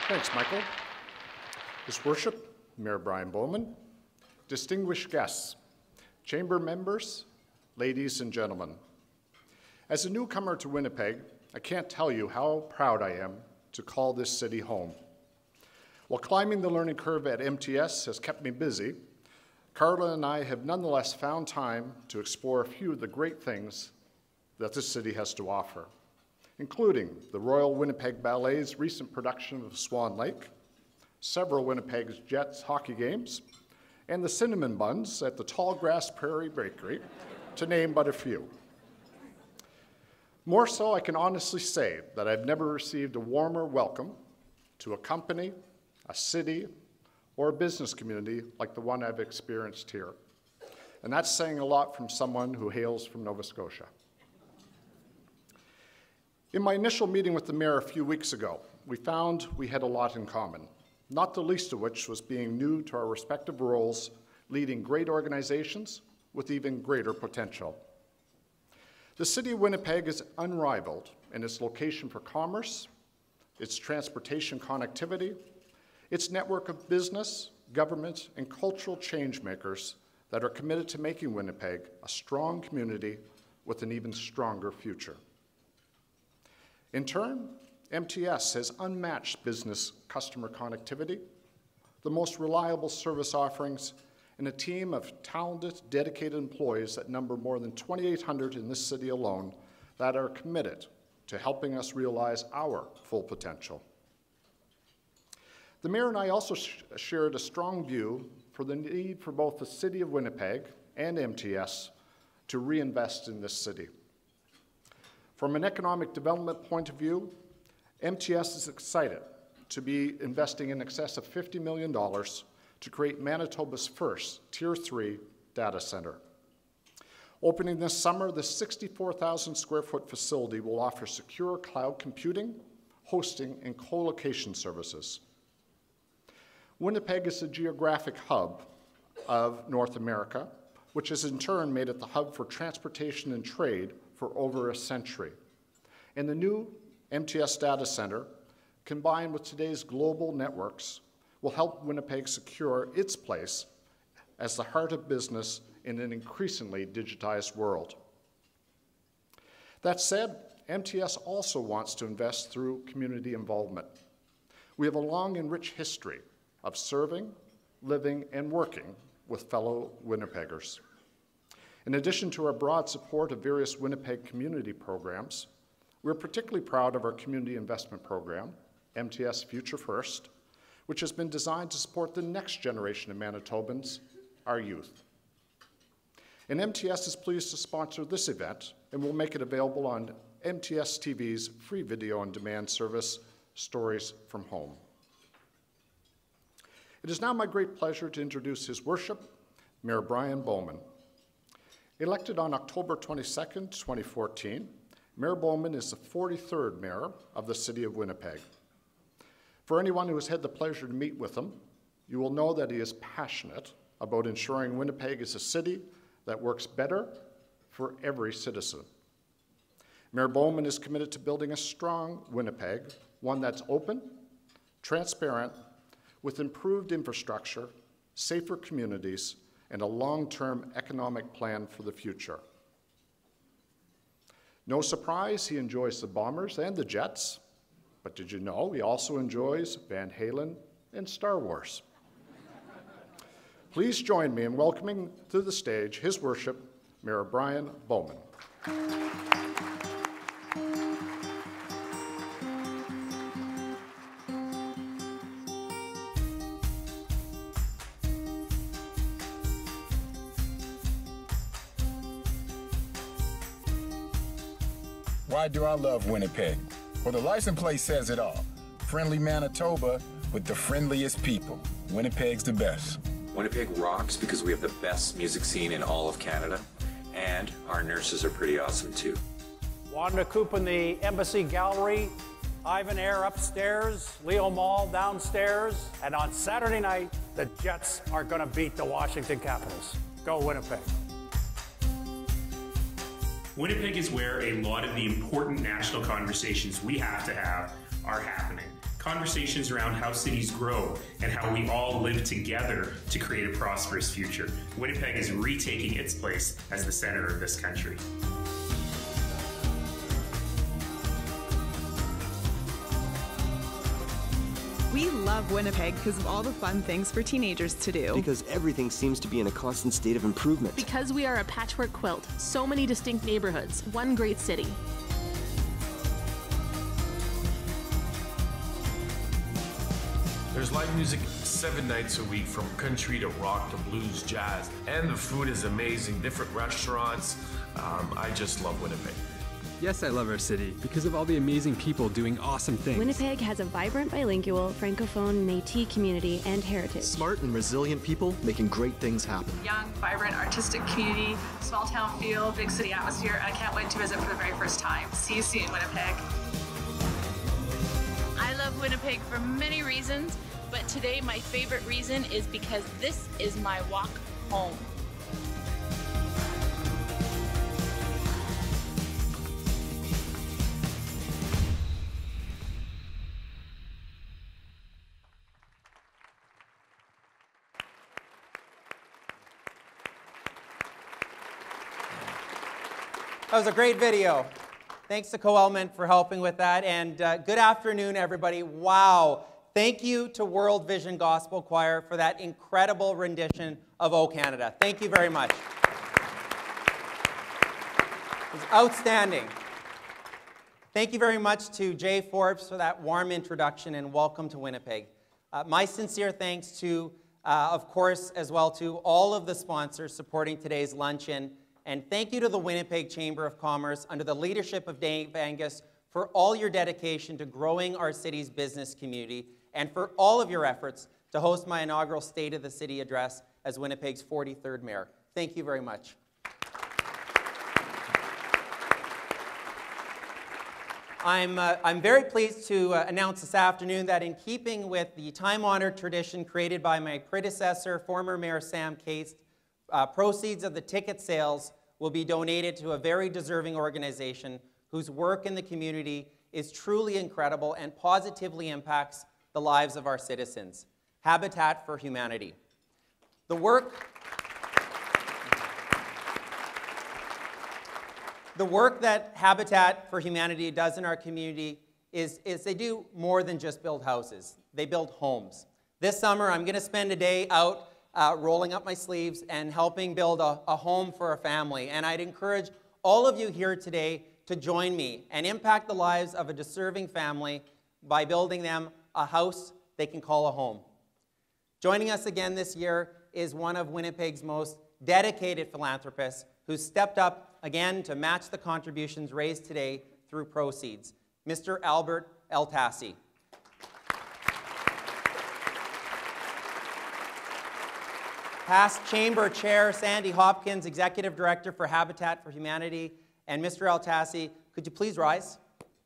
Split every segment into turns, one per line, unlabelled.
Thanks, Michael. His Worship, Mayor Brian Bowman, distinguished guests, chamber members, ladies and gentlemen. As a newcomer to Winnipeg, I can't tell you how proud I am to call this city home. While climbing the learning curve at MTS has kept me busy, Carla and I have nonetheless found time to explore a few of the great things that this city has to offer, including the Royal Winnipeg Ballet's recent production of Swan Lake, several Winnipeg Jets hockey games, and the cinnamon buns at the Tallgrass Prairie Bakery, to name but a few. More so, I can honestly say that I've never received a warmer welcome to a company, a city, or a business community like the one I've experienced here. And that's saying a lot from someone who hails from Nova Scotia. In my initial meeting with the mayor a few weeks ago, we found we had a lot in common, not the least of which was being new to our respective roles, leading great organizations with even greater potential. The city of Winnipeg is unrivaled in its location for commerce, its transportation connectivity, its network of business, government, and cultural change makers that are committed to making Winnipeg a strong community with an even stronger future. In turn, MTS has unmatched business customer connectivity, the most reliable service offerings, and a team of talented, dedicated employees that number more than 2,800 in this city alone that are committed to helping us realize our full potential. The mayor and I also shared a strong view for the need for both the city of Winnipeg and MTS to reinvest in this city. From an economic development point of view, MTS is excited to be investing in excess of $50 million to create Manitoba's first Tier 3 data center. Opening this summer, the 64,000 square foot facility will offer secure cloud computing, hosting, and co-location services. Winnipeg is the geographic hub of North America, which has in turn made it the hub for transportation and trade for over a century. And the new MTS data center, combined with today's global networks, will help Winnipeg secure its place as the heart of business in an increasingly digitized world. That said, MTS also wants to invest through community involvement. We have a long and rich history of serving, living, and working with fellow Winnipeggers. In addition to our broad support of various Winnipeg community programs, we're particularly proud of our community investment program, MTS Future First, which has been designed to support the next generation of Manitobans, our youth. And MTS is pleased to sponsor this event and will make it available on MTS TV's free video on demand service, Stories from Home. It is now my great pleasure to introduce His Worship, Mayor Brian Bowman. Elected on October 22nd, 2014, Mayor Bowman is the 43rd mayor of the city of Winnipeg. For anyone who has had the pleasure to meet with him, you will know that he is passionate about ensuring Winnipeg is a city that works better for every citizen. Mayor Bowman is committed to building a strong Winnipeg, one that's open, transparent, with improved infrastructure, safer communities, and a long-term economic plan for the future. No surprise, he enjoys the Bombers and the Jets, but did you know he also enjoys Van Halen and Star Wars? Please join me in welcoming to the stage His Worship, Mayor Brian Bowman.
Why do I love Winnipeg? Well, the license plate says it all. Friendly Manitoba with the friendliest people. Winnipeg's the best.
Winnipeg rocks because we have the best music scene in all of Canada, and our nurses are pretty awesome too.
Wanda Coop in the Embassy Gallery, Ivan Air upstairs, Leo Mall downstairs, and on Saturday night, the Jets are going to beat the Washington Capitals. Go Winnipeg.
Winnipeg is where a lot of the important national conversations we have to have are happening. conversations around how cities grow and how we all live together to create a prosperous future. Winnipeg is retaking its place as the center of this country.
We love Winnipeg because of all the fun things for teenagers to do.
Because everything seems to be in a constant state of improvement.
Because we are a patchwork quilt. So many distinct neighborhoods, one great city.
There's live music 7 nights a week, from country to rock to blues, jazz, and the food is amazing. Different restaurants. I just love Winnipeg.
Yes, I love our city because of all the amazing people doing awesome things.
Winnipeg has a vibrant bilingual, francophone, Métis community and heritage.
Smart and resilient people making great things happen.
Young, vibrant, artistic community, small town feel, big city atmosphere, and I can't wait to visit for the very first time. See you soon, Winnipeg.
I love Winnipeg for many reasons, but today my favorite reason is because this is my walk home.
That was a great video. Thanks to Co-Element for helping with that. And good afternoon, everybody. Wow. Thank you to World Vision Gospel Choir for that incredible rendition of O Canada. Thank you very much. It was outstanding. Thank you very much to Jay Forbes for that warm introduction and welcome to Winnipeg. My sincere thanks to, of course, as well to all of the sponsors supporting today's luncheon. And thank you to the Winnipeg Chamber of Commerce under the leadership of Dave Angus for all your dedication to growing our city's business community and for all of your efforts to host my inaugural State of the City address as Winnipeg's 43rd mayor. Thank you very much. I'm very pleased to announce this afternoon that in keeping with the time-honored tradition created by my predecessor, former Mayor Sam Case, proceeds of the ticket sales will be donated to a very deserving organization whose work in the community is truly incredible and positively impacts the lives of our citizens, Habitat for Humanity. The work that Habitat for Humanity does in our community is they do more than just build houses. They build homes. This summer, I'm going to spend a day out rolling up my sleeves and helping build a home for a family. And I'd encourage all of you here today to join me and impact the lives of a deserving family by building them a house they can call a home. Joining us again this year is one of Winnipeg's most dedicated philanthropists who stepped up again to match the contributions raised today through proceeds, Mr. Albert El-Tassi. Past Chamber Chair Sandy Hopkins, Executive Director for Habitat for Humanity, and Mr. El-Tassi, could you please rise?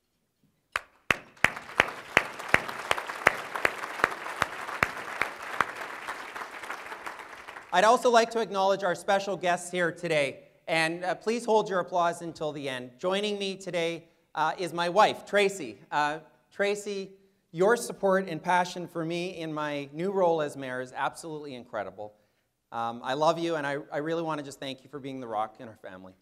I'd also like to acknowledge our special guests here today, and please hold your applause until the end. Joining me today is my wife, Tracy. Tracy, your support and passion for me in my new role as mayor is absolutely incredible. I love you, and I really want to just thank you for being the rock in our family.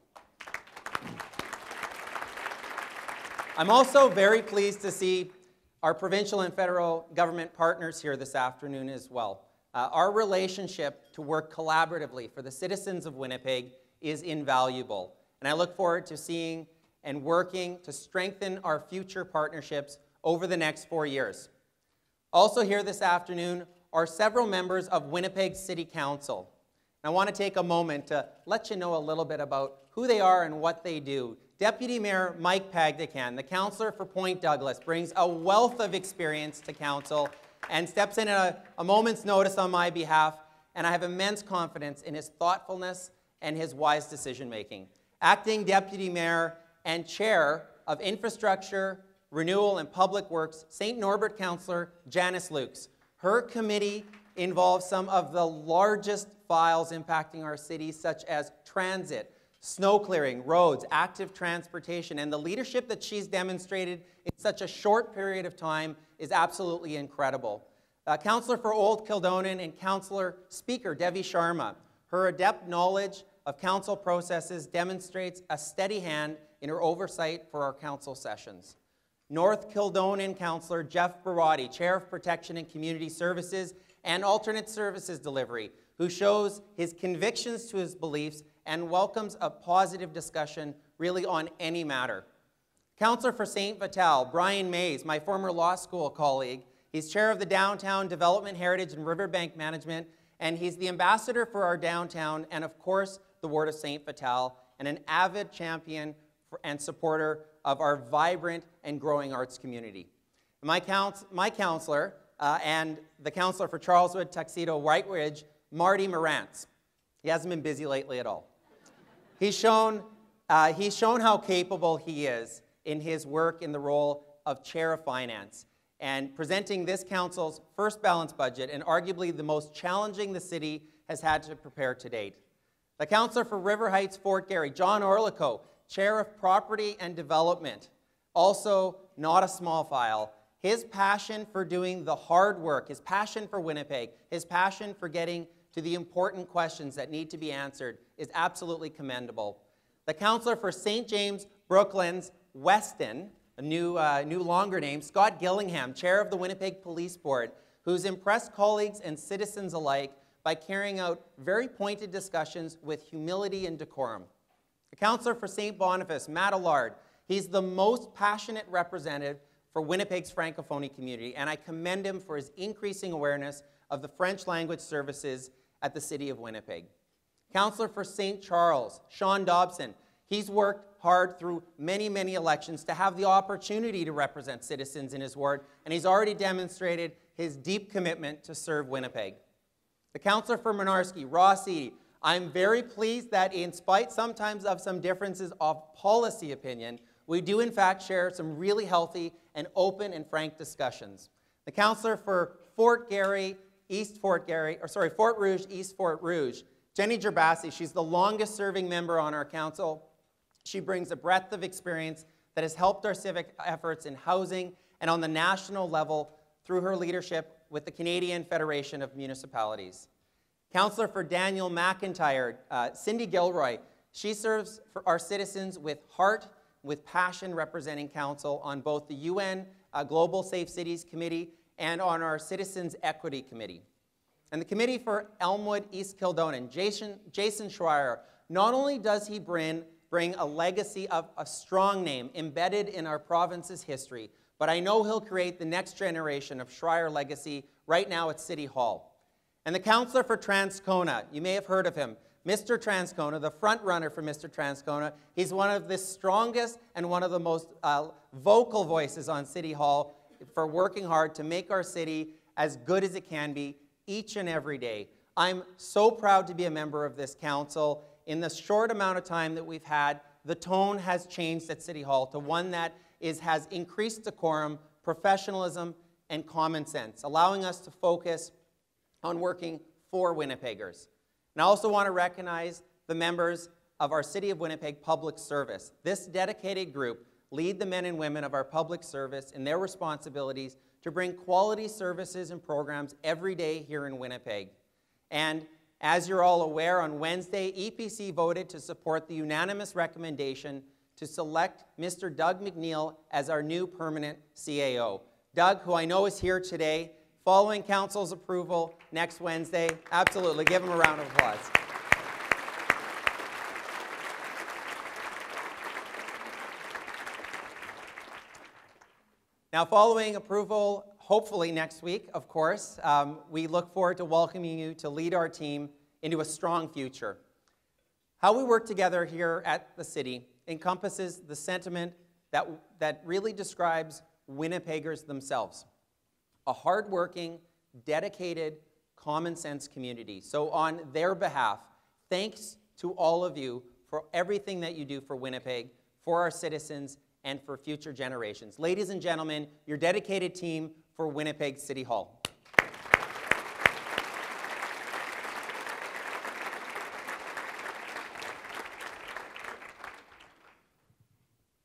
I'm also very pleased to see our provincial and federal government partners here this afternoon as well. Our relationship to work collaboratively for the citizens of Winnipeg is invaluable, and I look forward to seeing and working to strengthen our future partnerships over the next 4 years. Also here this afternoon are several members of Winnipeg City Council. And I want to take a moment to let you know a little bit about who they are and what they do. Deputy Mayor Mike Pagdican, the councillor for Point Douglas, brings a wealth of experience to council and steps in at a moment's notice on my behalf, and I have immense confidence in his thoughtfulness and his wise decision-making. Acting Deputy Mayor and Chair of Infrastructure, Renewal and Public Works, St. Norbert Councillor Janice Lukes. Her committee involves some of the largest files impacting our city, such as transit, Snow clearing, roads, active transportation, and the leadership that she's demonstrated in such a short period of time is absolutely incredible. Councillor for Old Kildonan and Councillor Speaker Devi Sharma, her adept knowledge of council processes demonstrates a steady hand in her oversight for our council sessions. North Kildonan Councillor Jeff Barati, Chair of Protection and Community Services and Alternate Services Delivery, who shows his convictions to his beliefs and welcomes a positive discussion really on any matter. Councillor for St. Vital, Brian Mays, my former law school colleague. He's chair of the Downtown Development, Heritage and Riverbank Management, and he's the ambassador for our downtown and, of course, the Ward of St. Vital, and an avid champion and supporter of our vibrant and growing arts community. My councillor and the councillor for Charleswood, Tuxedo, White Ridge, Marty Morantz. He hasn't been busy lately at all. He's shown how capable he is in his work in the role of Chair of Finance and presenting this council's first balanced budget and arguably the most challenging the city has had to prepare to date. The councillor for River Heights, Fort Garry, John Orlico, Chair of Property and Development, also not a small file. His passion for doing the hard work, his passion for Winnipeg, his passion for getting to the important questions that need to be answered is absolutely commendable. The councillor for St. James, Brooklands, Weston, a new longer name, Scott Gillingham, Chair of the Winnipeg Police Board, who's impressed colleagues and citizens alike by carrying out very pointed discussions with humility and decorum. The councillor for St. Boniface, Matt Allard, he's the most passionate representative for Winnipeg's Francophonie community, and I commend him for his increasing awareness of the French language services at the City of Winnipeg. Councillor for St. Charles, Sean Dobson, he's worked hard through many, many elections to have the opportunity to represent citizens in his ward, and he's already demonstrated his deep commitment to serve Winnipeg. The councillor for Mynarski, Ross Eady, I'm very pleased that in spite sometimes of some differences of policy opinion, we do in fact share some really healthy and open and frank discussions. The councillor for Fort Rouge, East Fort Rouge, Jenny Gerbasi, she's the longest serving member on our council. She brings a breadth of experience that has helped our civic efforts in housing and on the national level through her leadership with the Canadian Federation of Municipalities. Councillor for Daniel McIntyre, Cindy Gilroy, she serves for our citizens with heart, with passion, representing council on both the UN Global Safe Cities Committee and on our Citizens Equity Committee. And the Committee for Elmwood East Kildonan, Jason Schreier, not only does he bring a legacy of a strong name embedded in our province's history, but I know he'll create the next generation of Schreier legacy right now at City Hall. And the councillor for Transcona, you may have heard of him, Mr. Transcona, the front runner for Mr. Transcona. He's one of the strongest and one of the most vocal voices on City Hall for working hard to make our city as good as it can be each and every day. I'm so proud to be a member of this council. In the short amount of time that we've had, the tone has changed at City Hall to one that has increased decorum, professionalism, and common sense, allowing us to focus on working for Winnipeggers. And I also want to recognize the members of our City of Winnipeg Public Service. This dedicated group lead the men and women of our public service in their responsibilities to bring quality services and programs every day here in Winnipeg. And as you're all aware, on Wednesday, EPC voted to support the unanimous recommendation to select Mr. Doug McNeil as our new permanent CAO. Doug, who I know is here today, following council's approval next Wednesday. Absolutely, give him a round of applause. Now, following approval, hopefully next week, of course, we look forward to welcoming you to lead our team into a strong future. How we work together here at the city encompasses the sentiment that really describes Winnipeggers themselves. A hardworking, dedicated, common-sense community. So on their behalf, thanks to all of you for everything that you do for Winnipeg, for our citizens, and for future generations. Ladies and gentlemen, your dedicated team for Winnipeg City Hall.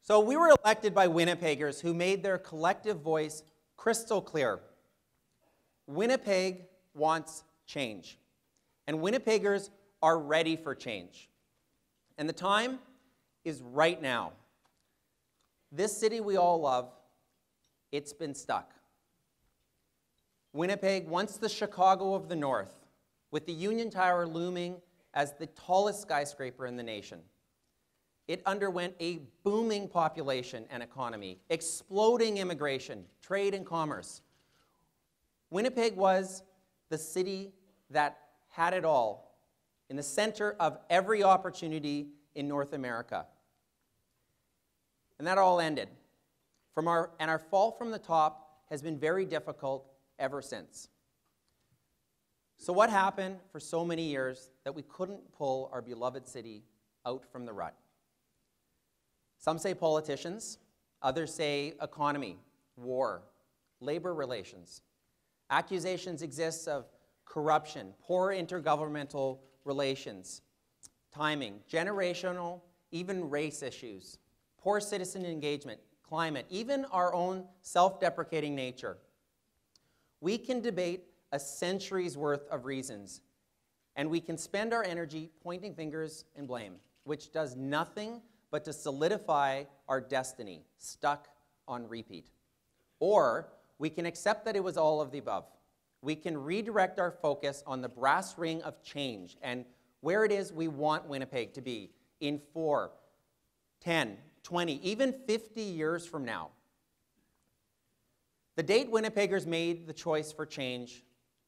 So we were elected by Winnipeggers who made their collective voice crystal clear. Winnipeg wants change, and Winnipeggers are ready for change. And the time is right now. This city we all love, it's been stuck. Winnipeg, once the Chicago of the North, with the Union Tower looming as the tallest skyscraper in the nation. It underwent a booming population and economy, exploding immigration, trade and commerce. Winnipeg was the city that had it all, in the center of every opportunity in North America. And that all ended. And our fall from the top has been very difficult ever since. So what happened for so many years that we couldn't pull our beloved city out from the rut? Some say politicians, others say economy, war, labor relations. Accusations exist of corruption, poor intergovernmental relations, timing, generational, even race issues, poor citizen engagement, climate, even our own self-deprecating nature. We can debate a century's worth of reasons, and we can spend our energy pointing fingers and blame, which does nothing but to solidify our destiny, stuck on repeat. Or we can accept that it was all of the above. We can redirect our focus on the brass ring of change and where it is we want Winnipeg to be in 4, 10, 20, even 50 years from now. The date Winnipeggers made the choice for change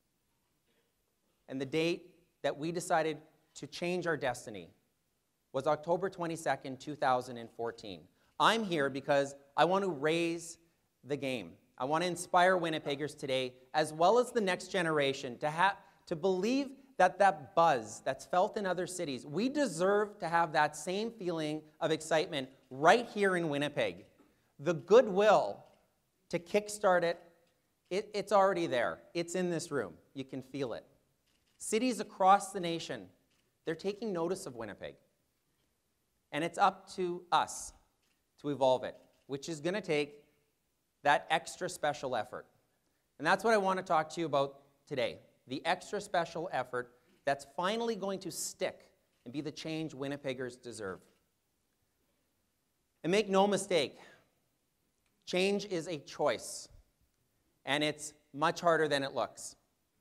and the date that we decided to change our destiny was October 22nd, 2014. I'm here because I want to raise the game. I want to inspire Winnipeggers today, as well as the next generation, to believe that that buzz that's felt in other cities, we deserve to have that same feeling of excitement right here in Winnipeg. The goodwill to kickstart it, it's already there. It's in this room. You can feel it. Cities across the nation, they're taking notice of Winnipeg. And it's up to us to evolve it, which is going to take that extra special effort. And that's what I want to talk to you about today, the extra special effort that's finally going to stick and be the change Winnipeggers deserve. And make no mistake, change is a choice, and it's much harder than it looks.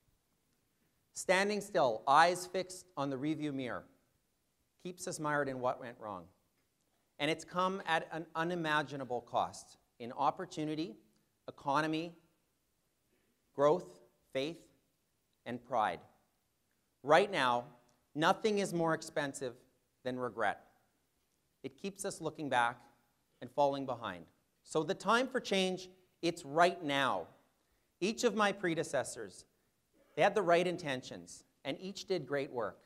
Standing still, eyes fixed on the rearview mirror, keeps us mired in what went wrong. And it's come at an unimaginable cost in opportunity, economy, growth, faith, and pride. Right now, nothing is more expensive than regret. It keeps us looking back and falling behind. So the time for change, it's right now. Each of my predecessors, they had the right intentions, and each did great work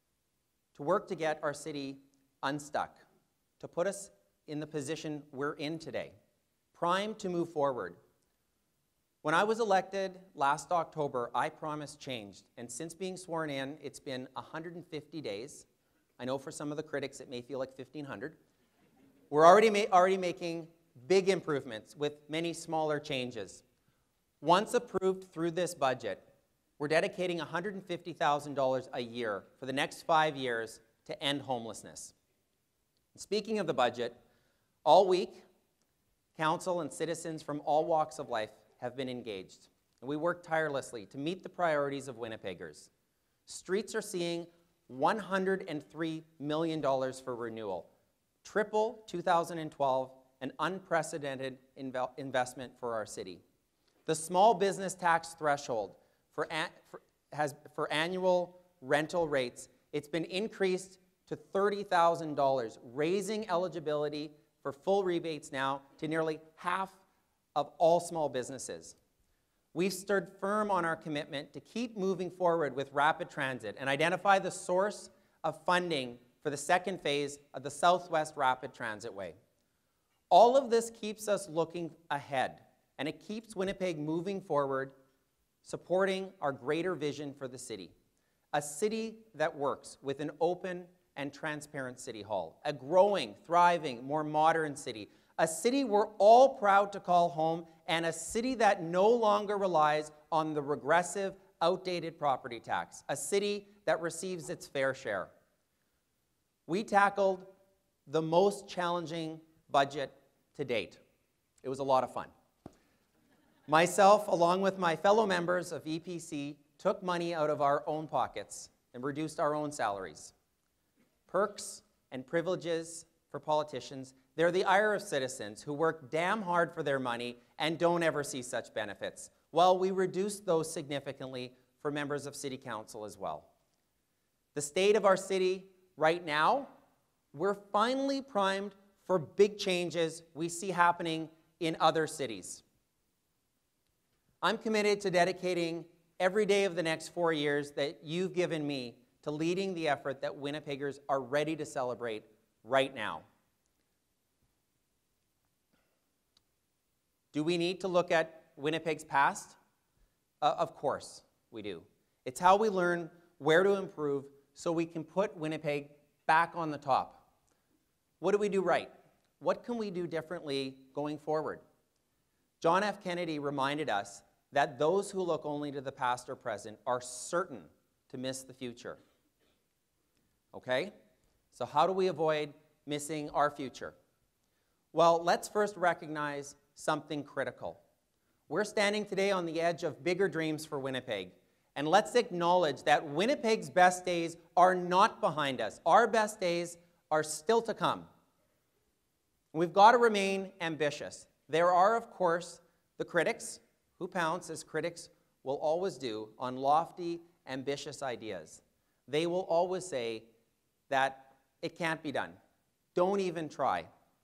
to get our city unstuck, to put us in the position we're in today, primed to move forward. When I was elected last October, I promised change, and since being sworn in, it's been 150 days. I know for some of the critics it may feel like 1,500. We're already making big improvements with many smaller changes. Once approved through this budget, we're dedicating $150,000 a year for the next 5 years to end homelessness. Speaking of the budget, all week, council and citizens from all walks of life have been engaged, and we work tirelessly to meet the priorities of Winnipeggers. Streets are seeing $103 million for renewal, triple 2012, an unprecedented investment for our city. The small business tax threshold for annual rental rates, it's been increased to $30,000, raising eligibility for full rebates now to nearly half of all small businesses. We've stood firm on our commitment to keep moving forward with rapid transit and identify the source of funding for the second phase of the Southwest Rapid Transit Way. All of this keeps us looking ahead, and it keeps Winnipeg moving forward, supporting our greater vision for the city. A city that works with an open and transparent City Hall, a growing, thriving, more modern city, a city we're all proud to call home, and a city that no longer relies on the regressive, outdated property tax, a city that receives its fair share. We tackled the most challenging budget to date. It was a lot of fun. Myself, along with my fellow members of EPC, took money out of our own pockets and reduced our own salaries. Perks and privileges for politicians, they're the ire of citizens who work damn hard for their money and don't ever see such benefits, while we reduced those significantly for members of City Council as well. The state of our city right now, we're finally primed for big changes we see happening in other cities. I'm committed to dedicating every day of the next 4 years that you've given me to leading the effort that Winnipeggers are ready to celebrate right now. Do we need to look at Winnipeg's past? Of course we do. It's how we learn where to improve so we can put Winnipeg back on the top. What do we do right? What can we do differently going forward? John F. Kennedy reminded us that those who look only to the past or present are certain to miss the future. Okay? So how do we avoid missing our future? Well, let's first recognize something critical. We're standing today on the edge of bigger dreams for Winnipeg. And let's acknowledge that Winnipeg's best days are not behind us. Our best days are still to come. We've got to remain ambitious. There are, of course, the critics who pounce, as critics will always do, on lofty, ambitious ideas. They will always say that it can't be done. Don't even try.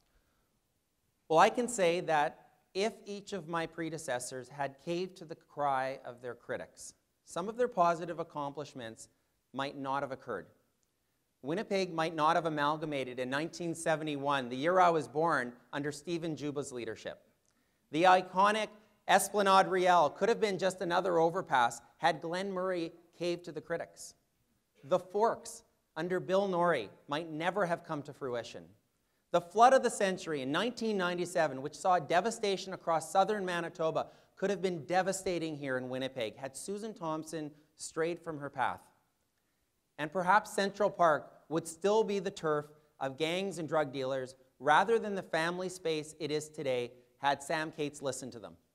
Well, I can say that if each of my predecessors had caved to the cry of their critics, some of their positive accomplishments might not have occurred. Winnipeg might not have amalgamated in 1971, the year I was born, under Stephen Juba's leadership. The iconic Esplanade Riel could have been just another overpass had Glenn Murray caved to the critics. The Forks, under Bill Norrie, might never have come to fruition. The flood of the century in 1997, which saw devastation across southern Manitoba, could have been devastating here in Winnipeg had Susan Thompson strayed from her path. And perhaps Central Park would still be the turf of gangs and drug dealers rather than the family space it is today had Sam Cates listened to them.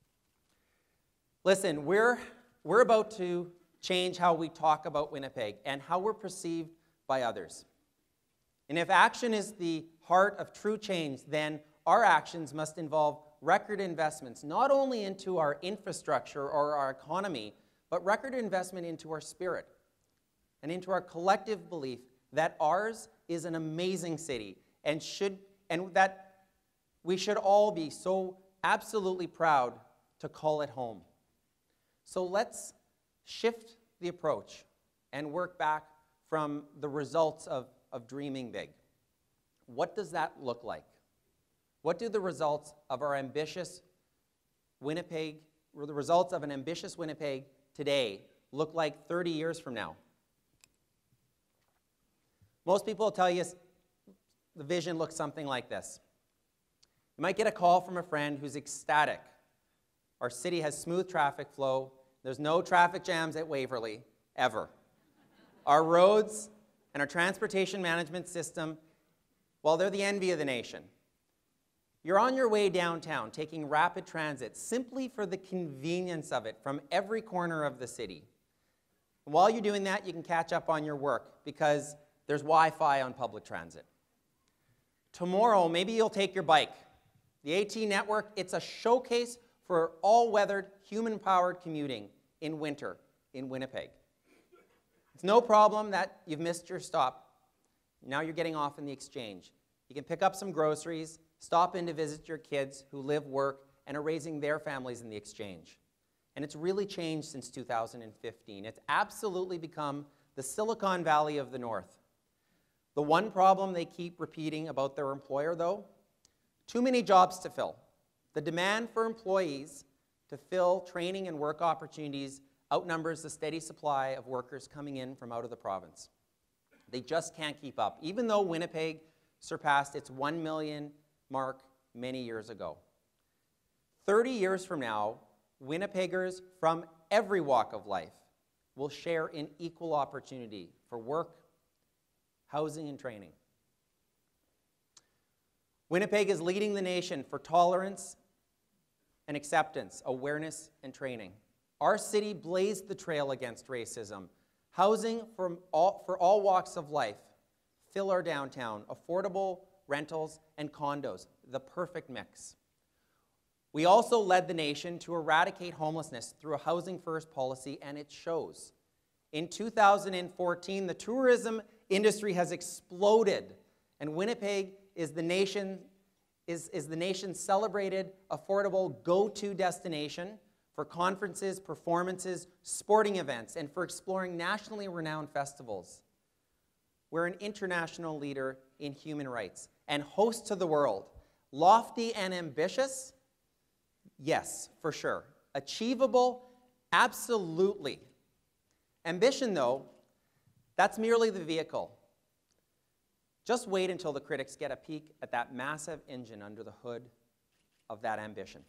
Listen, we're about to change how we talk about Winnipeg and how we're perceived by others. And if action is the heart of true change, then our actions must involve record investments, not only into our infrastructure or our economy, but record investment into our spirit and into our collective belief that ours is an amazing city and that we should all be so absolutely proud to call it home. So let's shift the approach and work back from the results of dreaming big. What does that look like? What do the results of our ambitious Winnipeg, or the results of an ambitious Winnipeg today look like 30 years from now? Most people will tell you the vision looks something like this. You might get a call from a friend who's ecstatic. Our city has smooth traffic flow. There's no traffic jams at Waverly, ever. Our roads and our transportation management system, well, they're the envy of the nation. You're on your way downtown taking rapid transit simply for the convenience of it from every corner of the city. And while you're doing that, you can catch up on your work because there's Wi-Fi on public transit. Tomorrow, maybe you'll take your bike. The AT network, it's a showcase for all-weathered, human-powered commuting in winter in Winnipeg. It's no problem that you've missed your stop. Now you're getting off in the Exchange. You can pick up some groceries, stop in to visit your kids who live, work, and are raising their families in the Exchange. And it's really changed since 2015. It's absolutely become the Silicon Valley of the North. The one problem they keep repeating about their employer, though, too many jobs to fill. The demand for employees to fill training and work opportunities outnumbers the steady supply of workers coming in from out of the province. They just can't keep up, even though Winnipeg surpassed its 1 million mark many years ago. 30 years from now, Winnipeggers from every walk of life will share in equal opportunity for work, housing, and training. Winnipeg is leading the nation for tolerance and acceptance, awareness, and training. Our city blazed the trail against racism. Housing for all walks of life, fill our downtown, affordable rentals and condos, the perfect mix. We also led the nation to eradicate homelessness through a housing first policy, and it shows. In 2014, the tourism industry has exploded, and Winnipeg is the nation's celebrated, affordable go-to destination for conferences, performances, sporting events, and for exploring nationally renowned festivals. We're an international leader in human rights and host to the world. Lofty and ambitious? Yes, for sure. Achievable? Absolutely. Ambition, though, that's merely the vehicle. Just wait until the critics get a peek at that massive engine under the hood of that ambition.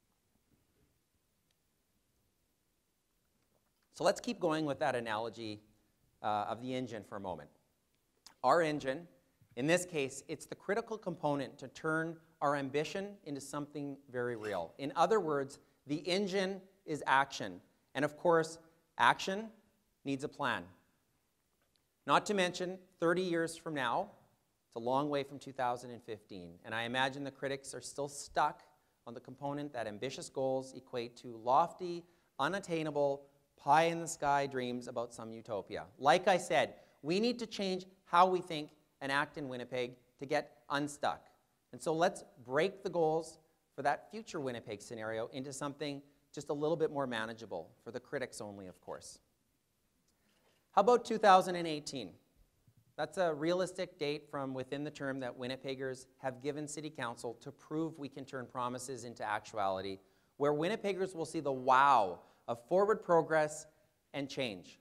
So let's keep going with that analogy of the engine for a moment. Our engine, in this case, it's the critical component to turn our ambition into something very real. In other words, the engine is action. And of course, action needs a plan. Not to mention, 30 years from now, it's a long way from 2015, and I imagine the critics are still stuck on the component that ambitious goals equate to lofty, unattainable, pie-in-the-sky dreams about some utopia. Like I said, we need to change how we think and act in Winnipeg to get unstuck. And so let's break the goals for that future Winnipeg scenario into something just a little bit more manageable, for the critics only, of course. How about 2018? That's a realistic date from within the term that Winnipeggers have given City Council to prove we can turn promises into actuality, where Winnipeggers will see the wow of forward progress and change.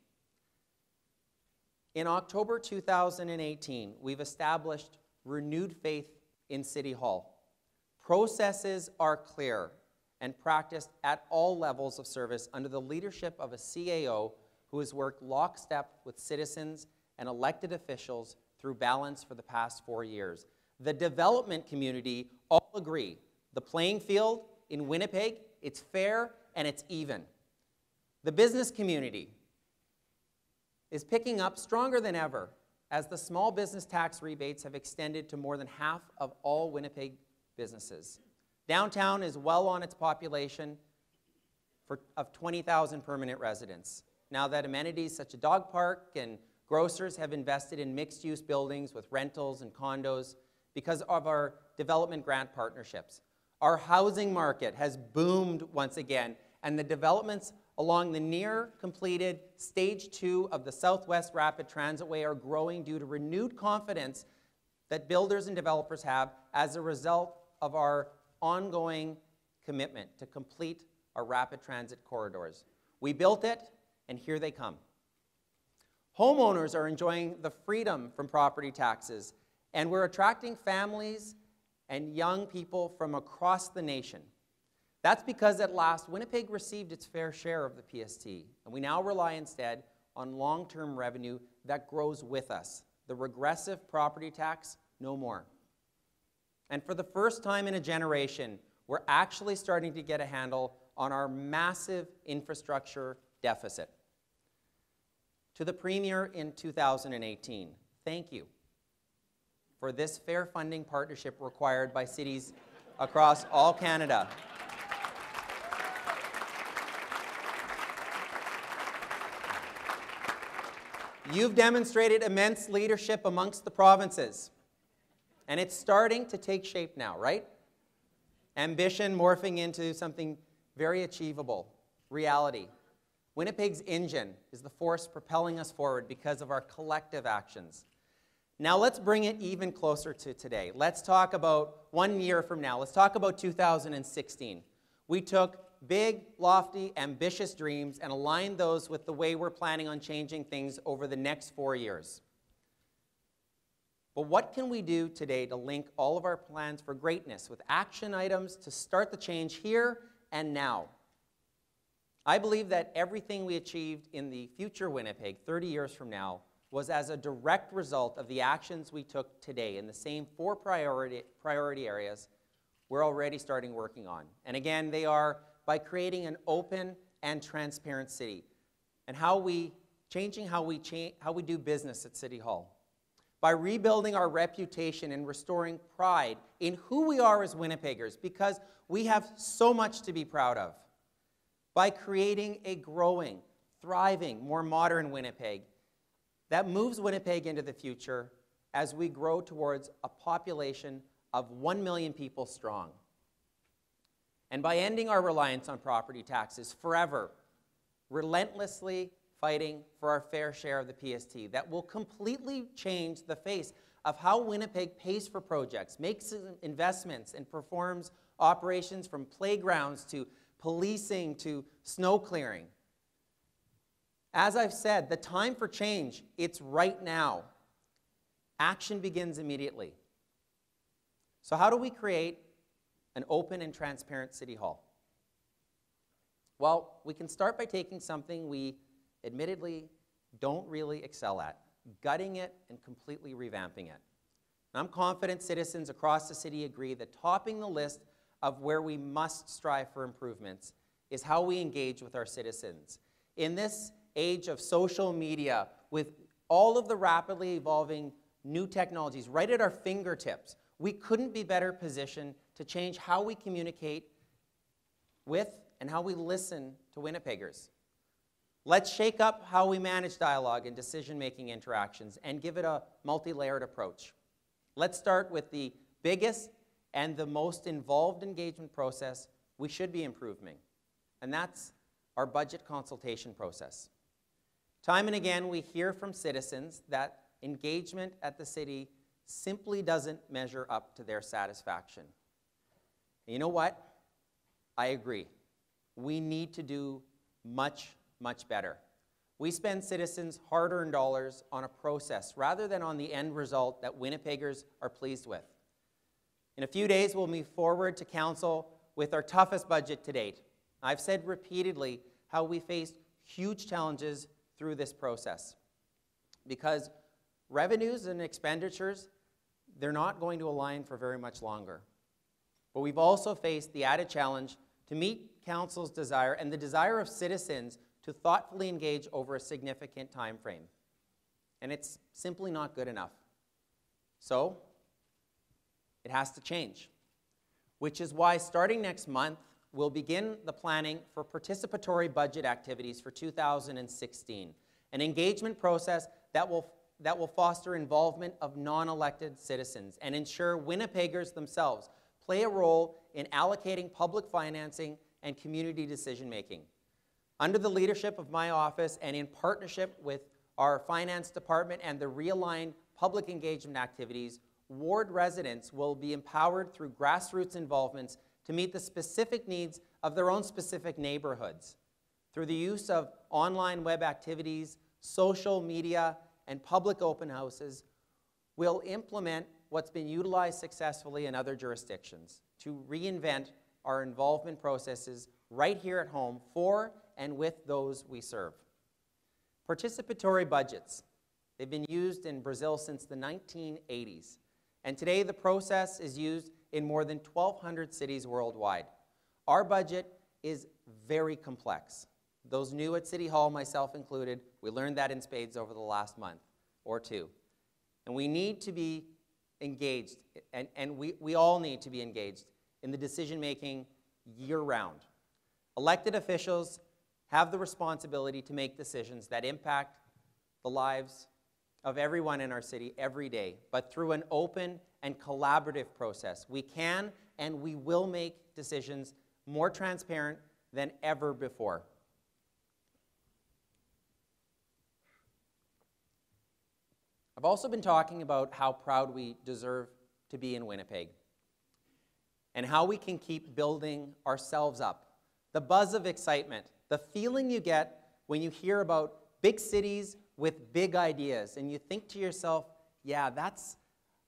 In October 2018, we've established renewed faith in City Hall. Processes are clear and practiced at all levels of service under the leadership of a CAO who has worked lockstep with citizens and elected officials through balance for the past 4 years. The development community all agree the playing field in Winnipeg, it's fair and it's even. The business community is picking up stronger than ever as the small business tax rebates have extended to more than half of all Winnipeg businesses. Downtown is well on its population of 20,000 permanent residents. Now that amenities such as a dog park and grocers have invested in mixed-use buildings with rentals and condos because of our development grant partnerships. Our housing market has boomed once again, and the developments along the near-completed Stage 2 of the Southwest Rapid Transitway are growing due to renewed confidence that builders and developers have as a result of our ongoing commitment to complete our rapid transit corridors. We built it, and here they come. Homeowners are enjoying the freedom from property taxes, and we're attracting families and young people from across the nation. That's because at last, Winnipeg received its fair share of the PST, and we now rely instead on long-term revenue that grows with us. The regressive property tax, no more. And for the first time in a generation, we're actually starting to get a handle on our massive infrastructure deficit. To the Premier in 2018, thank you for this fair funding partnership required by cities across all Canada. You've demonstrated immense leadership amongst the provinces, and it's starting to take shape now, right? Ambition morphing into something very achievable, reality. Winnipeg's engine is the force propelling us forward because of our collective actions. Now let's bring it even closer to today. Let's talk about 1 year from now. Let's talk about 2016. We took big, lofty, ambitious dreams and aligned those with the way we're planning on changing things over the next 4 years. But what can we do today to link all of our plans for greatness with action items to start the change here and now? I believe that everything we achieved in the future Winnipeg 30 years from now was as a direct result of the actions we took today in the same 4 priority areas we're already starting working on. And again, they are by creating an open and transparent city and changing how we do business at City Hall. By rebuilding our reputation and restoring pride in who we are as Winnipeggers, because we have so much to be proud of. By creating a growing, thriving, more modern Winnipeg that moves Winnipeg into the future as we grow towards a population of 1 million people strong. And by ending our reliance on property taxes forever, relentlessly fighting for our fair share of the PST that will completely change the face of how Winnipeg pays for projects, makes investments, and performs operations from playgrounds to policing to snow clearing. As I've said, the time for change, it's right now. Action begins immediately. So how do we create an open and transparent City Hall? Well, we can start by taking something we admittedly don't really excel at, gutting it and completely revamping it. And I'm confident citizens across the city agree that topping the list of where we must strive for improvements is how we engage with our citizens. In this age of social media, with all of the rapidly evolving new technologies right at our fingertips, we couldn't be better positioned to change how we communicate with and how we listen to Winnipeggers. Let's shake up how we manage dialogue and decision-making interactions and give it a multi-layered approach. Let's start with the biggest and the most involved engagement process we should be improving, and that's our budget consultation process. Time and again, we hear from citizens that engagement at the city simply doesn't measure up to their satisfaction. And you know what? I agree. We need to do much better. We spend citizens' hard-earned dollars on a process rather than on the end result that Winnipeggers are pleased with. In a few days, we'll move forward to Council with our toughest budget to date. I've said repeatedly how we faced huge challenges through this process because revenues and expenditures, they're not going to align for very much longer. But we've also faced the added challenge to meet Council's desire and the desire of citizens to thoughtfully engage over a significant time frame. And it's simply not good enough. So, it has to change, which is why starting next month, we'll begin the planning for participatory budget activities for 2016, an engagement process that will foster involvement of non-elected citizens and ensure Winnipeggers themselves play a role in allocating public financing and community decision-making. Under the leadership of my office and in partnership with our finance department and the realigned public engagement activities, ward residents will be empowered through grassroots involvements to meet the specific needs of their own specific neighborhoods. Through the use of online web activities, social media, and public open houses, we'll implement what's been utilized successfully in other jurisdictions to reinvent our involvement processes right here at home for and with those we serve. Participatory budgets. They've been used in Brazil since the 1980s. And today the process is used in more than 1,200 cities worldwide. Our budget is very complex. Those new at City Hall, myself included, we learned that in spades over the last month or two. And we need to be engaged, and we all need to be engaged in the decision-making year-round. Elected officials have the responsibility to make decisions that impact the lives of everyone in our city every day, but through an open and collaborative process, we can and we will make decisions more transparent than ever before. I've also been talking about how proud we deserve to be in Winnipeg and how we can keep building ourselves up. The buzz of excitement, the feeling you get when you hear about big cities with big ideas and you think to yourself, yeah, that's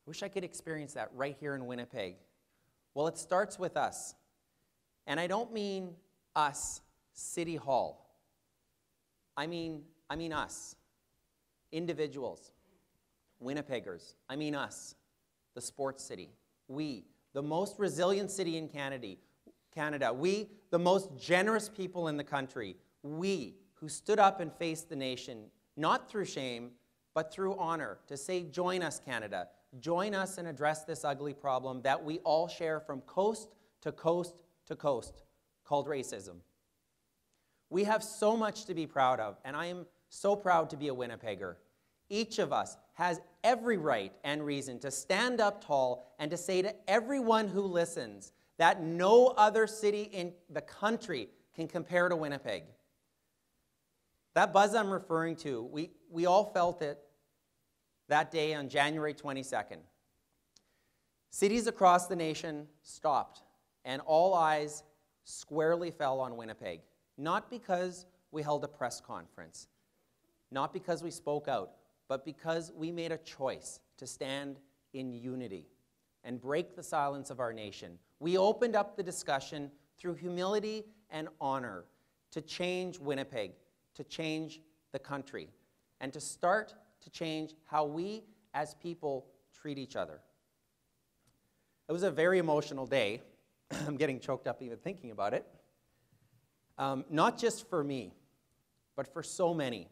wish I could experience that right here in Winnipeg. Well, it starts with us. And I don't mean us, City Hall. I mean us, individuals, Winnipeggers. I mean us, the sports city. We, the most resilient city in Canada. We, the most generous people in the country. We, who stood up and faced the nation, not through shame, but through honor, to say, join us, Canada. Join us and address this ugly problem that we all share from coast to coast to coast, called racism. We have so much to be proud of, and I am so proud to be a Winnipegger. Each of us has every right and reason to stand up tall and to say to everyone who listens that no other city in the country can compare to Winnipeg. That buzz I'm referring to, we all felt it that day on January 22nd. Cities across the nation stopped, and all eyes squarely fell on Winnipeg. Not because we held a press conference, not because we spoke out, but because we made a choice to stand in unity and break the silence of our nation. We opened up the discussion through humility and honor to change Winnipeg, to change the country, and to start to change how we as people treat each other. It was a very emotional day. I'm getting choked up even thinking about it. Not just for me, but for so many.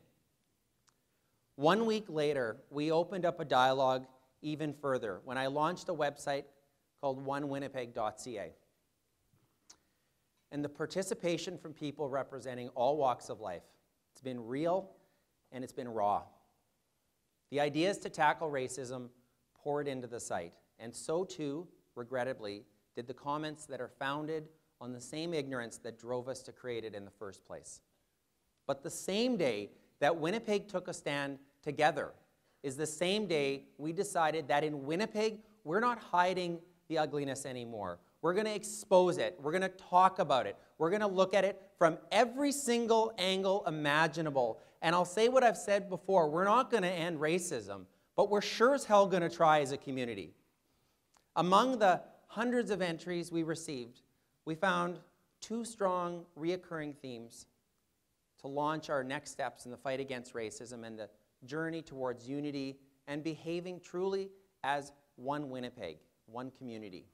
1 week later, we opened up a dialogue even further when I launched a website called onewinnipeg.ca. And the participation from people representing all walks of life, it's been real and it's been raw. The ideas to tackle racism poured into the site, and so too, regrettably, did the comments that are founded on the same ignorance that drove us to create it in the first place. But the same day that Winnipeg took a stand together is the same day we decided that in Winnipeg, we're not hiding the ugliness anymore. We're going to expose it. We're going to talk about it. We're going to look at it from every single angle imaginable. And I'll say what I've said before, we're not going to end racism, but we're sure as hell going to try as a community. Among the hundreds of entries we received, we found 2 strong, reoccurring themes to launch our next steps in the fight against racism and the journey towards unity and behaving truly as one Winnipeg, one community.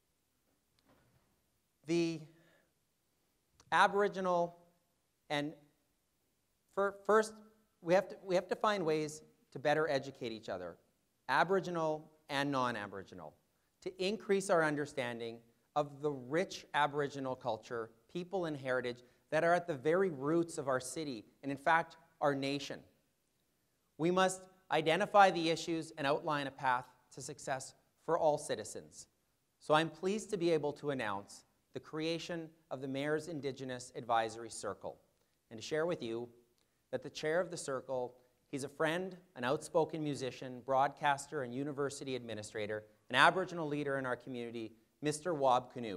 The Aboriginal and first, we have to find ways to better educate each other, Aboriginal and non-Aboriginal, to increase our understanding of the rich Aboriginal culture, people and heritage that are at the very roots of our city and, in fact, our nation. We must identify the issues and outline a path to success for all citizens. So I'm pleased to be able to announce the creation of the Mayor's Indigenous Advisory Circle and to share with you that the chair of the circle, he's a friend, an outspoken musician, broadcaster, and university administrator, an Aboriginal leader in our community, Mr. Wob Canoe.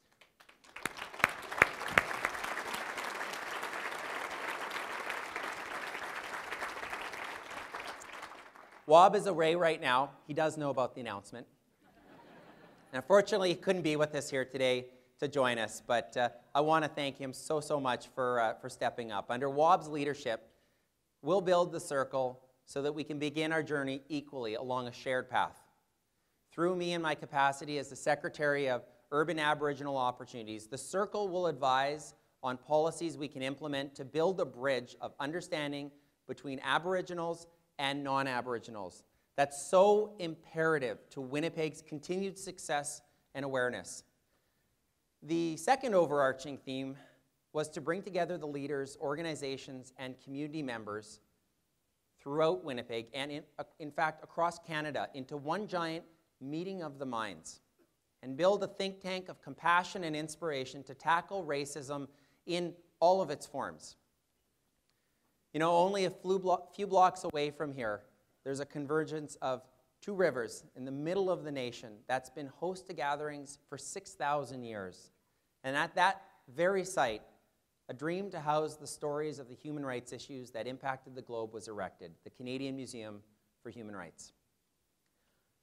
Wob is away right now. He does know about the announcement. And unfortunately, he couldn't be with us here today to join us, but I want to thank him so much for stepping up. Under Wob's leadership, we'll build the circle so that we can begin our journey equally along a shared path. Through me in my capacity as the Secretary of Urban Aboriginal Opportunities, the circle will advise on policies we can implement to build a bridge of understanding between Aboriginals and non-Aboriginals. That's so imperative to Winnipeg's continued success and awareness. The second overarching theme was to bring together the leaders, organizations, and community members throughout Winnipeg and in fact across Canada into one giant meeting of the minds and build a think tank of compassion and inspiration to tackle racism in all of its forms. You know, only a few blocks away from here, there's a convergence of 2 rivers in the middle of the nation that's been host to gatherings for 6,000 years. And at that very site, a dream to house the stories of the human rights issues that impacted the globe was erected, the Canadian Museum for Human Rights.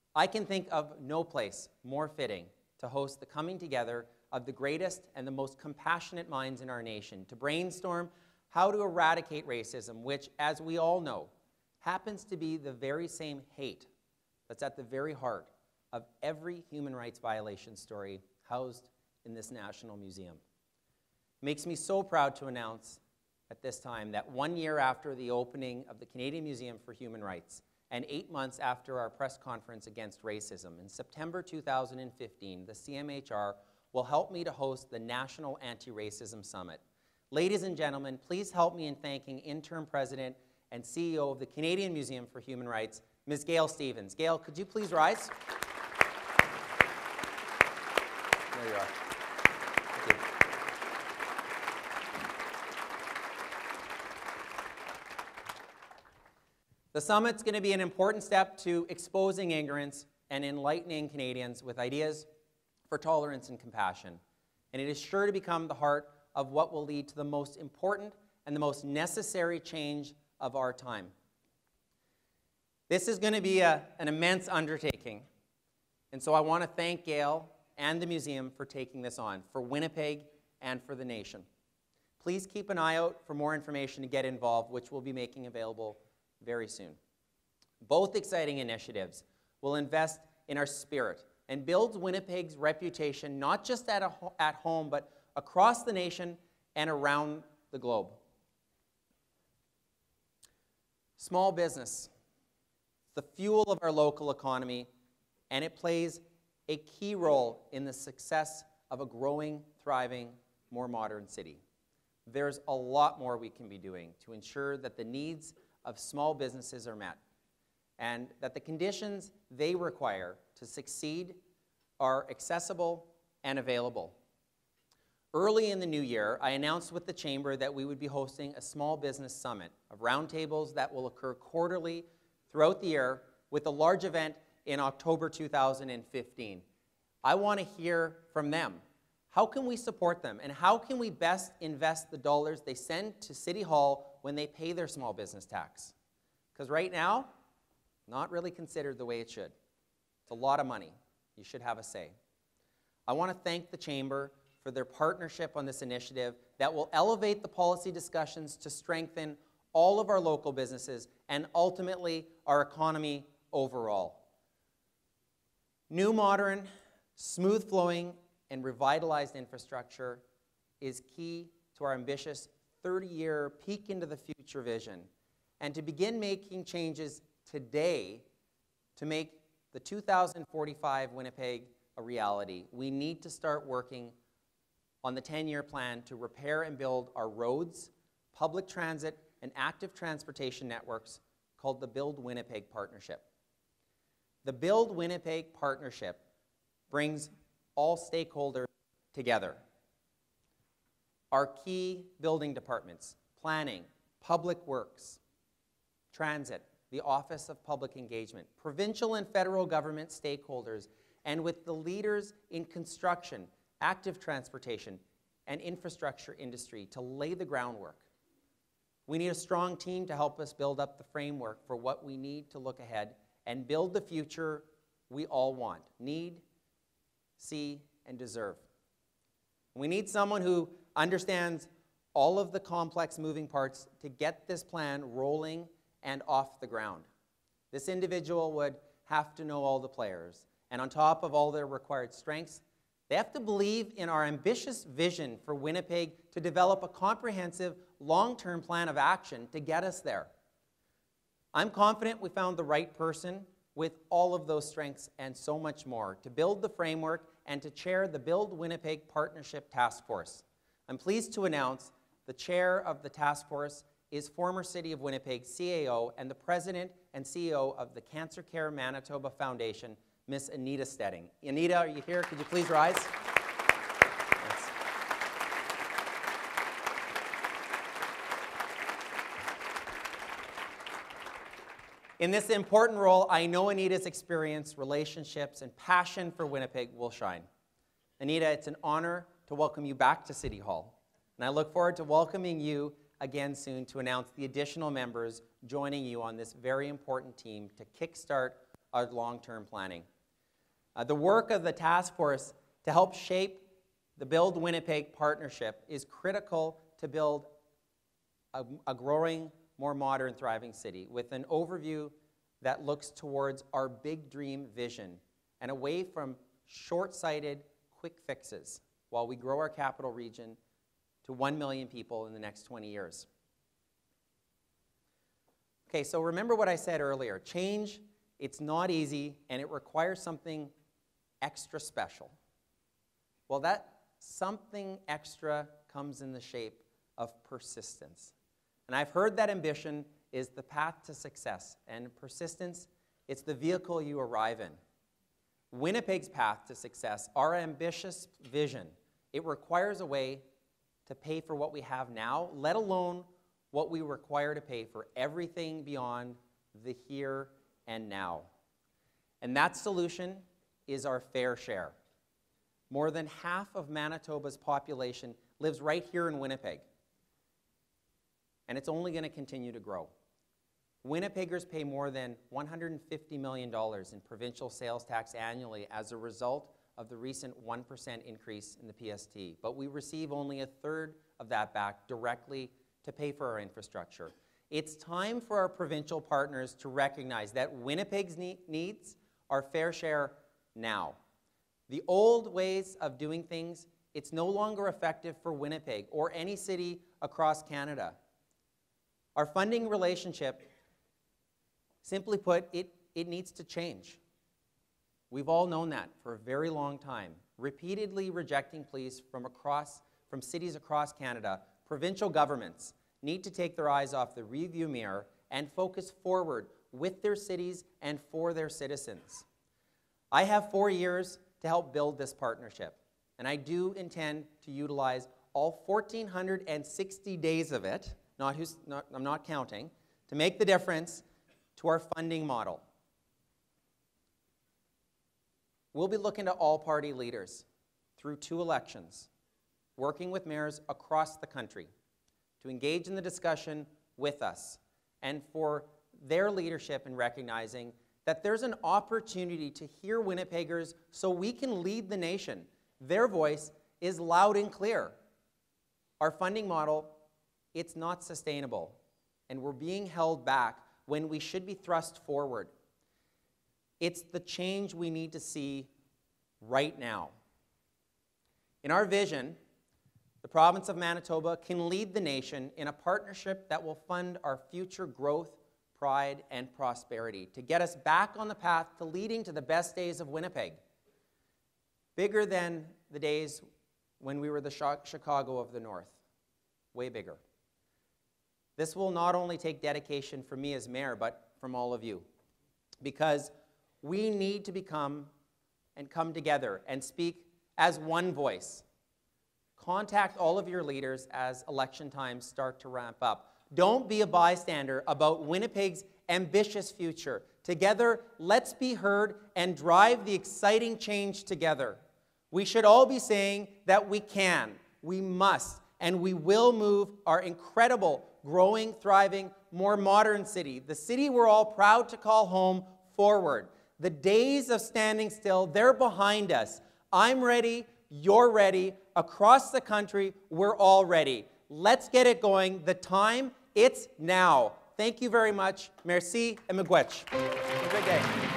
I can think of no place more fitting to host the coming together of the greatest and the most compassionate minds in our nation to brainstorm how to eradicate racism, which, as we all know, happens to be the very same hate that's at the very heart of every human rights violation story housed in this National Museum. It makes me so proud to announce at this time that 1 year after the opening of the Canadian Museum for Human Rights and 8 months after our press conference against racism, in September 2015, the CMHR will help me to host the National Anti-Racism Summit. Ladies and gentlemen, please help me in thanking Interim President and CEO of the Canadian Museum for Human Rights, Ms. Gail Stevens. Gail, could you please rise? There you are. Thank you. The summit's going to be an important step to exposing ignorance and enlightening Canadians with ideas for tolerance and compassion. And it is sure to become the heart of what will lead to the most important and the most necessary change of our time. This is going to be an immense undertaking. And so I want to thank Gail and the museum for taking this on, for Winnipeg and for the nation. Please keep an eye out for more information to get involved, which we'll be making available very soon. Both exciting initiatives will invest in our spirit and build Winnipeg's reputation not just at home, but across the nation and around the globe. Small business, the fuel of our local economy, and it plays a key role in the success of a growing, thriving, more modern city. There's a lot more we can be doing to ensure that the needs of small businesses are met and that the conditions they require to succeed are accessible and available. Early in the new year, I announced with the Chamber that we would be hosting a small business summit of roundtables that will occur quarterly throughout the year, with a large event in October 2015. I want to hear from them. How can we support them, and how can we best invest the dollars they send to City Hall when they pay their small business tax? Because right now, not really considered the way it should. It's a lot of money. You should have a say. I want to thank the Chamber for their partnership on this initiative that will elevate the policy discussions to strengthen all of our local businesses and ultimately our economy overall. New, modern, smooth-flowing, and revitalized infrastructure is key to our ambitious 30-year peek into the future vision. And to begin making changes today to make the 2045 Winnipeg a reality, we need to start working on the 10-year plan to repair and build our roads, public transit, and active transportation networks called the Build Winnipeg Partnership. The Build Winnipeg Partnership brings all stakeholders together. Our key building departments, planning, public works, transit, the Office of Public Engagement, provincial and federal government stakeholders, and with the leaders in construction, active transportation, and infrastructure industry to lay the groundwork. We need a strong team to help us build up the framework for what we need to look ahead and build the future we all want, need, see, and deserve. We need someone who understands all of the complex moving parts to get this plan rolling and off the ground. This individual would have to know all the players, and on top of all their required strengths, they have to believe in our ambitious vision for Winnipeg to develop a comprehensive, long-term plan of action to get us there. I'm confident we found the right person with all of those strengths and so much more to build the framework and to chair the Build Winnipeg Partnership Task Force. I'm pleased to announce the chair of the task force is former City of Winnipeg CAO and the president and CEO of the Cancer Care Manitoba Foundation, Miss Anita Stedding. Anita, are you here? Could you please rise? Yes. In this important role, I know Anita's experience, relationships, and passion for Winnipeg will shine. Anita, it's an honor to welcome you back to City Hall, and I look forward to welcoming you again soon to announce the additional members joining you on this very important team to kickstart our long-term planning. The work of the task force to help shape the Build Winnipeg partnership is critical to build a growing, more modern, thriving city with an overview that looks towards our big dream vision and away from short-sighted, quick fixes while we grow our capital region to 1 million people in the next 20 years. Okay, so remember what I said earlier. Change, it's not easy, and it requires something extra special. Well, that something extra comes in the shape of persistence. And I've heard that ambition is the path to success, and persistence, it's the vehicle you arrive in. Winnipeg's path to success, our ambitious vision, it requires a way to pay for what we have now, let alone what we require to pay for everything beyond the here and now. And that solution is our fair share. More than half of Manitoba's population lives right here in Winnipeg, and it's only going to continue to grow. Winnipeggers pay more than $150 million in provincial sales tax annually as a result of the recent 1% increase in the PST, but we receive only a third of that back directly to pay for our infrastructure. It's time for our provincial partners to recognize that Winnipeg's needs are fair share now. The old ways of doing things, it's no longer effective for Winnipeg or any city across Canada. Our funding relationship, simply put, it needs to change. We've all known that for a very long time, repeatedly rejecting pleas from cities across Canada. Provincial governments need to take their eyes off the rearview mirror and focus forward with their cities and for their citizens. I have 4 years to help build this partnership, and I do intend to utilize all 1,460 days of it, I'm not counting, to make the difference to our funding model. We'll be looking to all party leaders through 2 elections, working with mayors across the country to engage in the discussion with us and for their leadership in recognizing that there's an opportunity to hear Winnipeggers so we can lead the nation. Their voice is loud and clear. Our funding model, it's not sustainable, and we're being held back when we should be thrust forward. It's the change we need to see right now. In our vision, the province of Manitoba can lead the nation in a partnership that will fund our future growth, pride, and prosperity to get us back on the path to leading to the best days of Winnipeg. Bigger than the days when we were the Chicago of the North. Way bigger. This will not only take dedication from me as mayor, but from all of you. Because we need to become and come together and speak as one voice. Contact all of your leaders as election times start to ramp up. Don't be a bystander about Winnipeg's ambitious future. Together, let's be heard and drive the exciting change together. We should all be saying that we can, we must, and we will move our incredible, growing, thriving, more modern city, the city we're all proud to call home, forward. The days of standing still, they're behind us. I'm ready, you're ready. Across the country, we're all ready. Let's get it going. The time, it's now. Thank you very much. Merci et miigwech. Have a good day.